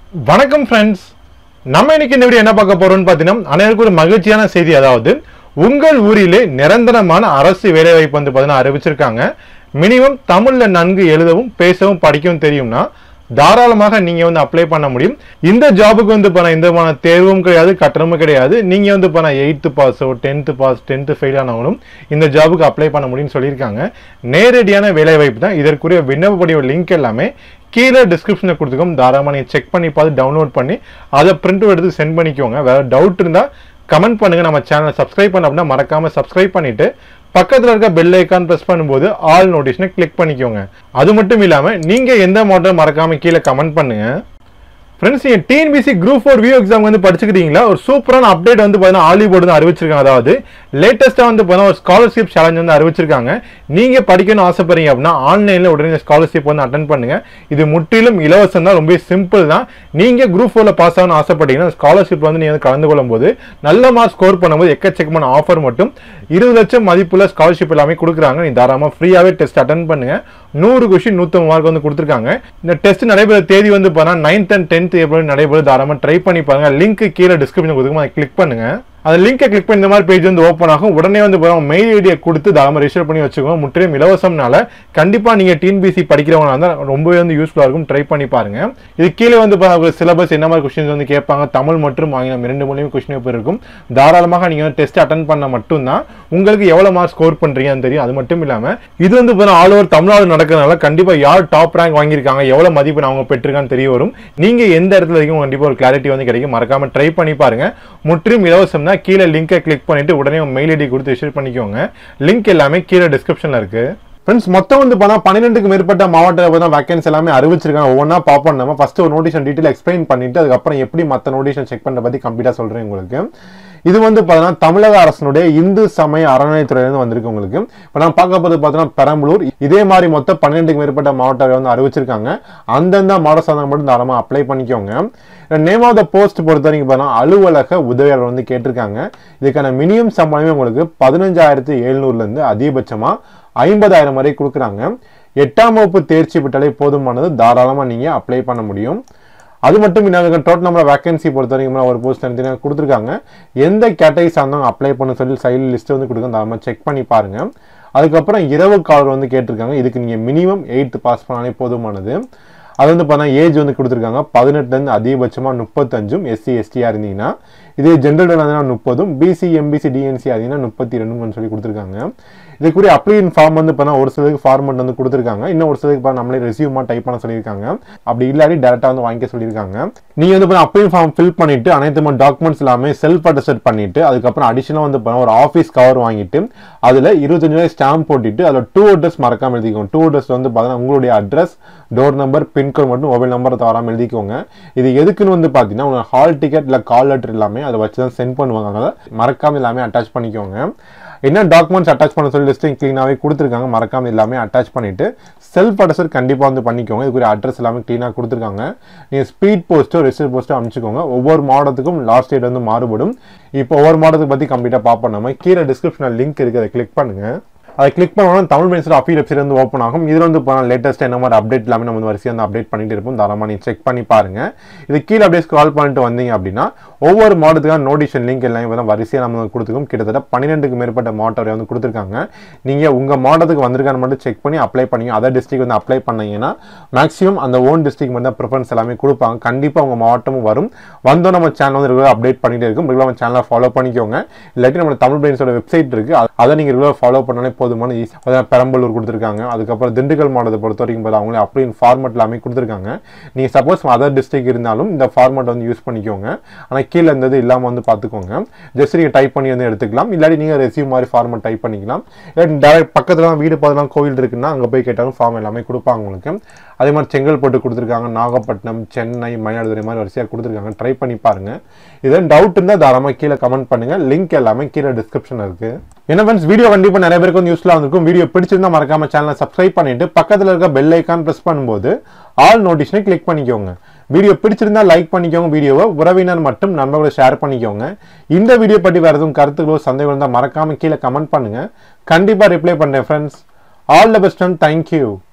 வணக்கம் ஃப்ரெண்ட்ஸ், நம்ம இன்னைக்கு இந்த வீடியோ என்ன பார்க்க போறோம்னு பார்த்தீங்கன்னா அனைவருக்கும் ஒரு மகிழ்ச்சியான செய்தி. அதாவது உங்கள் ஊரிலே நிரந்தரமான அரசு வேலைவாய்ப்பு வந்து பார்த்தீங்கன்னா அறிவிச்சிருக்காங்க. மினிமம் தமிழ்ல நன்கு எழுதவும் பேசவும் படிக்கவும் தெரியும்னா தாராளமாக நீங்க வந்து அப்ளை பண்ண முடியும். இந்த ஜாபுக்கு வந்து எந்த விதமான தேர்வும் கிடையாது, கட்டணமும் கிடையாது. நீங்க வந்து 8th பாஸோ 10th pass 10th fail ஆனவங்களும் இந்த ஜாபுக்கு அப்ளை பண்ண முடியும்னு சொல்லியிருக்காங்க. நேரடியான வேலைவாய்ப்பு தான். இதற்குரிய விண்ணப்ப படிவ லிங்க் எல்லாமே கீழே டிஸ்கிரிப்ஷனில் கொடுத்துக்கோம். தாராளமாக நீங்கள் செக் பண்ணி பார்த்து டவுன்லோட் பண்ணி அதை பிரிண்ட் எடுத்து சென்ட் பண்ணிக்கோங்க. வேறு டவுட் இருந்தால் கமெண்ட் பண்ணுங்கள். நம்ம சேனலை சப்ஸ்கிரைப் பண்ண அப்படின்னா மறக்காமல் சப்ஸ்கிரைப் பண்ணிவிட்டு பக்கத்தில் இருக்க பெல் ஐக்கான் ப்ரெஸ் பண்ணும்போது ஆல் நோட்டிஃபிகேஷனை கிளிக் பண்ணிக்கோங்க. அது மட்டும் இல்லாமல் நீங்கள் எந்த மாடல் மறக்காமல் கீழே கமெண்ட் பண்ணுங்கள். ஃப்ரெண்ட்ஸ், நீங்கள் டிஎன்பிசி குரூப் 4 வியூ எக்ஸாம் வந்து படிச்சுக்கிட்டீங்களா? ஒரு சூப்பரான அப்டேட் வந்து பார்த்தீங்கன்னா ஆலிபோர்டு வந்து அறிவிச்சிருக்காங்க. அதாவது லேட்டஸ்ட்டாக வந்து பார்த்தீங்கன்னா ஒரு ஸ்காலர்ஷிப் சேலஞ்ச் வந்து அறிவிச்சிருக்காங்க. நீங்கள் படிக்கணும்னு ஆசைப்படுறீங்க அப்படின்னா ஆன்லைனில் உடனே ஸ்காலர்ஷிப் வந்து அட்டன் பண்ணுங்கள். இது முற்றிலும் இலவசம் தான், ரொம்ப சிம்பிள் தான். நீங்கள் குரூப் 4ல பாஸ் ஆகணும்னு ஆசைப்பட்டீங்கன்னா ஸ்காலர்ஷிப் வந்து நீங்கள் கலந்து கொள்ளும் போது நல்ல மார்க் ஸ்கோர் பண்ணும்போது எக்கச்சக்கமான ஆஃபர் மட்டும் 20 லட்சம் மதிப்புள்ள ஸ்காலர்ஷிப் எல்லாமே கொடுக்குறாங்க. நீ தாராளமாக ஃப்ரீயாகவே டெஸ்ட் அட்டன் பண்ணுங்கள். 100 கொஸ்டின் 150 மார்க் வந்து கொடுத்துருக்காங்க. இந்த டெஸ்ட் நடைபெற தேதி வந்து பார்த்தீங்கன்னா 9th and 10th ஏப்ரல் நடைபெறும். தாராளமாக ட்ரை பண்ணி பாருங்க. லிங்க் கீழே டிஸ்கிரிப்ஷன் கொடுக்கும், அதை கிளிக் பண்ணுங்க. அந்த லிங்கை கிளிக் பண்ணி இந்த மாதிரி பேஜ் வந்து ஓப்பன் ஆகும். உடனே வந்து மெயில் ஐடியை கொடுத்து தாராளமாக ரெஜிஸ்டர் பண்ணி வச்சுக்கோங்க. முற்றிலும் இலவசம்னால கண்டிப்பாக நீங்கள் டிஎன்பிசி படிக்கிறவங்க இருந்தால் ரொம்பவே வந்து யூஸ்ஃபுல்லாக இருக்கும். ட்ரை பண்ணி பாருங்க. இது கீழே வந்து சிலபஸ் என்ன மாதிரி கொஸ்டின்ஸ் வந்து கேட்பாங்க. தமிழ் மற்றும் ஆங்கிலம் 2 மொழியும் கொஸ்டின் பேப்பர் இருக்கும். தாராளமாக நீங்கள் டெஸ்ட் அட்டன் பண்ண மட்டும்தான் உங்களுக்கு எவ்வளோ மார்க் ஸ்கோர் பண்ணுறீங்கன்னு தெரியும். அது மட்டும் இல்லாமல் இது வந்து ஆல் ஓவர் தமிழ்நாடு நடக்கிறதுனால கண்டிப்பாக யார் டாப் ரேங்க் வாங்கியிருக்காங்க, எவ்வளோ மதிப்பு அவங்க பெற்றிருக்கான்னு தெரிய வரும். நீங்கள் எந்த இடத்துல வரைக்கும் கண்டிப்பாக ஒரு கிளாரிட்டி வந்து கிடைக்கும். மறக்காம ட்ரை பண்ணி பாருங்க. முற்றிலும் இலவசம் தான். கீழே லிங்கை கிளிக் பண்ணிட்டு உடனே மெயில் ஐடி கொடுத்து ரெஜிஸ்டர் பண்ணிக்கோங்க. லிங்க் எல்லாமே கீழே டிஸ்கிரிப்ஷன்ல இருக்கு. ஃப்ரெண்ட்ஸ், மொத்தம் வந்து 12க்கு மேற்பட்ட மாவட்ட வேகன்சி எல்லாமே அறிவிச்சிருக்காங்க. ஒவ்வொன்றா பார்ப்போம். நம்ம ஃபர்ஸ்ட் ஒரு நோட்டிஷன் டீட்டெயில் எக்ஸ்பிளைன் பண்ணிட்டு அதுக்கப்புறம் எப்படி மற்ற நோட்டிஷன் செக் பண்ண பத்தி கம்ப்ளீட்டா சொல்றேன் உங்களுக்கு. இது வந்து பார்த்தீங்கன்னா தமிழக அரசனுடைய இந்து சமய அறநிலையத்துறையிலிருந்து வந்திருக்கு உங்களுக்கு. இப்போ நான் பார்க்க போது பார்த்தீங்கன்னா பெரம்பலூர். இதே மாதிரி மொத்தம் 12க்கு மேற்பட்ட மாவட்டங்கள் வந்து அறிவிச்சிருக்காங்க. அந்தந்த மாவட்ட சாதனை மட்டும் தாராளமாக அப்ளை பண்ணிக்கோங்க. நேம் ஆஃப் த போஸ்ட் பொறுத்த வரைக்கும் பார்த்தீங்கன்னா அலுவலக உதவியாளர் வந்து கேட்டிருக்காங்க. இதுக்கான மினிமம் சம்பளமே உங்களுக்கு 15,700 அதிகபட்சமா 50,000 வரை கொடுக்குறாங்க. 8ஆம் வகுப்பு தேர்ச்சி பெற்றாலே போதுமானது. தாராளமாக நீங்கள் அப்ளை பண்ண முடியும். அது மட்டும் இல்லாமல் டோட்டல் நம்பர் வேகன்சி பொறுத்த வரைக்கும் ஒரு போஸ்ட் தனித்தனியாக கொடுத்துருக்காங்க. எந்த கேட்டகரி சார்ந்தவங்க அப்ளை பண்ண சொல்லி சைடில் லிஸ்ட் வந்து கொடுக்க தாராளமாக செக் பண்ணி பாருங்க. அதுக்கப்புறம் இரவு காலர் வந்து கேட்டிருக்காங்க. இதுக்கு நீங்கள் மினிமம் 8th பாஸ் பண்ணாலே போதுமானது. அது வந்து பார்த்தீங்கன்னா ஏஜ் வந்து கொடுத்துருக்காங்க 18 அதிகபட்சமாக 35. SC STயாக இருந்தீங்கன்னா இதே ஜென்ரல் 30, BC MBC DNC இருந்தீங்கன்னா 32 சொல்லி கொடுத்துருக்காங்க. இதுக்குரிய அப்ளிகேஷன் ஃபார்ம் வந்து பார்த்தா ஒரு சிலருக்கு ஃபார்மெட் வந்து கொடுத்துருக்காங்க. இன்னும் ஒரு சிலருக்கு நம்மளே ரெசியூமா டைப் பண்ண சொல்லியிருக்காங்க. அப்படி இல்லாட்டி டேரக்டாக வந்து வாங்கிக்க சொல்லியிருக்காங்க. நீங்கள் வந்து அப்ளிகேஷன் ஃபார்ம் ஃபில் பண்ணிட்டு அனைத்து டாக்குமெண்ட்ஸ் எல்லாமே செல்ஃப் அட்டஸ்டட் பண்ணிட்டு அதுக்கப்புறம் அடிஷனலாக வந்து ஒரு ஆஃபீஸ் கவர் வாங்கிட்டு அதில் 25 ஸ்டாம்ப் போட்டுட்டு அதில் 2 அட்ரஸ் மறக்காமல் எழுதிக்கோங்க. 2 அட்ரஸ் வந்து பார்த்தீங்கன்னா உங்களுடைய அட்ரஸ், டோர் நம்பர், பின்கோட் மட்டும் மொபைல் நம்பரை தவறாமல் எழுதிக்கோங்க. இது எதுக்குன்னு வந்து பார்த்தீங்கன்னா உங்களுக்கு ஹால் டிக்கெட் இல்லை கால் லெட்டர் எல்லாமே அதை வச்சு தான் சென்ட் பண்ணுவாங்க. அதனால மறக்காமல் எல்லாமே அட்டாச் பண்ணிக்கோங்க. என்ன டாக்குமெண்ட்ஸ் அட்டாச் பண்ண சொல்லி லிஸ்டிங் கிளீனாகவே கொடுத்துருக்காங்க. மறக்காம எல்லாமே அட்டாச் பண்ணிட்டு செல்ஃப் அட்ரஸ் கண்டிப்பாக வந்து பண்ணிக்கோங்க. இதுக்குரிய அட்ரஸ் எல்லாமே கிளீனாக கொடுத்துருக்காங்க. நீங்கள் ஸ்பீட் போஸ்ட்டோ ரெஜிஸ்டர் போஸ்ட்டோ அனுப்பிச்சுக்கோங்க. ஒவ்வொரு மாவட்டத்துக்கும் லாஸ்ட் டேட் வந்து மாறுபடும். இப்போ ஒவ்வொரு மாவட்டத்தை பற்றி கம்ப்ளீட்டாக பார்ப்போம். நம்ம கீழே டிஸ்கிரிப்ஷனில் லிங்க் இருக்குது, அதை கிளிக் பண்ணுங்க. அதை கிளிக் பண்ணோம்னா தமிழ் மென்ஸோட அஃபீல் வெப்சைட் வந்து ஓப்பன் ஆகும். இதில் வந்து லேட்டஸ்ட்டாக என்ன மாதிரி அப்டேட் எல்லாமே நம்ம வரிசையாக வந்து அப்டேட் பண்ணிட்டு இருப்போம். தாராளமாக நீங்கள் செக் பண்ணி பாருங்க. இது கீழே அப்படியே ஸ்க்ரால் பண்ணிட்டு வந்தீங்க அப்படின்னா ஒவ்வொரு மாவட்டத்துக்கான நோட்டிஃபிகேஷன் லிங்க் எல்லாமே வரிசையாக நம்ம கொடுத்துருக்கோம். கிட்டத்தட்ட 12க்கு மேற்பட்ட மாவட்ட வரை வந்து கொடுத்துருக்காங்க. நீங்கள் உங்கள் மாவட்டத்துக்கு வந்திருக்கான்னு மட்டும் செக் பண்ணி அப்ளை பண்ணி அதர் டிஸ்ட்ரிக்ட் வந்து அப்ளை பண்ணீங்கன்னா மேக்ஸிமம் அந்த ஓன் டிஸ்ட்ரிக்ட் மட்டும் தான் ப்ரிஃபரன்ஸ் எல்லாமே கொடுப்பாங்க. கண்டிப்பாக உங்கள் மாவட்டமும் வரும். வந்தோம் நம்ம சேனல் வந்து ரெகுலராக அப்டேட் பண்ணிட்டே இருக்கும். ரெகுலராக நம்ம சேனலை ஃபாலோ பண்ணிக்கோங்க. இல்லாட்டி நம்ம தமிழ் பிரெயின்ஸோட வெப்சைட் இருக்குது, அதை நீங்கள் ரெகுலராக ஃபாலோ பண்ணாலே போதுமான ஈஸி. பெரம்பலூர் கொடுத்துருக்காங்க. அதுக்கப்புறம் திண்டுக்கல் மாவட்டத்தை பொறுத்த வரைக்கும் அவங்களே அப்படின்னு ஃபார்மெட் எல்லாமே கொடுத்துருக்காங்க. நீங்கள் சப்போஸ் அதர் டிஸ்ட்ரிக்ட் இருந்தாலும் இந்த ஃபார்மெட் வந்து யூஸ் பண்ணிக்கோங்க. ஆனால் கீழே இருந்தது இல்லாமல் வந்து பார்த்துக்கோங்க. ஜஸ்ட் நீங்கள் டைப் பண்ணி வந்து எடுத்துக்கலாம். இல்லாட்டி நீங்கள் ரெசியூம் மாதிரி ஃபார்மெட் டைப் பண்ணிக்கலாம். இல்லாட்டி டேரக்ட் பக்கத்தில் தான் வீடு பார்த்தலாம் கோவில் இருக்குன்னா அங்கே போய் கேட்டாலும் ஃபார்ம் எல்லாமே கொடுப்பாங்க உங்களுக்கு. அதே மாதிரி செங்கல்பட்டு கொடுத்துருக்காங்க, நாகப்பட்டினம், சென்னை, மயிலாடுதுறை மாதிரி வரிசையாக கொடுத்துருக்காங்க. ட்ரை பண்ணி பாருங்க. இதெல்லாம் டவுட் இருந்தால் தாராளமாக கீழே கமெண்ட் பண்ணுங்க. லிங்க் எல்லாமே கீழே டிஸ்கிரிப்ஷன் இருக்கு. என்ன ஃப்ரெண்ட்ஸ், வீடியோ கண்டிப்பாக நிறைய பேருக்கு வந்து யூஸ்ஃபுல்லாக இருக்கும். வீடியோ பிடிச்சிருந்தா மறக்காம சேனலை சப்ஸ்கிரைப் பண்ணிட்டு பக்கத்தில் இருக்க பெல் ஐக்கான் பிரஸ் பண்ணும்போது ஆல் நோட்டிஃபிகேஷனை கிளிக் பண்ணிக்கோங்க. வீடியோ பிடிச்சிருந்தா லைக் பண்ணிக்கோங்க. வீடியோவை உறவினர் மற்றும் நண்பர்களை ஷேர் பண்ணிக்கோங்க. இந்த வீடியோ பற்றி வேறு எதுவும் கருத்துக்களோ சந்தேகம் இருந்தால் மறக்காம கீழே கமெண்ட் பண்ணுங்க. கண்டிப்பாக ரிப்ளை பண்ணுறேன் friends. All the best and thank you.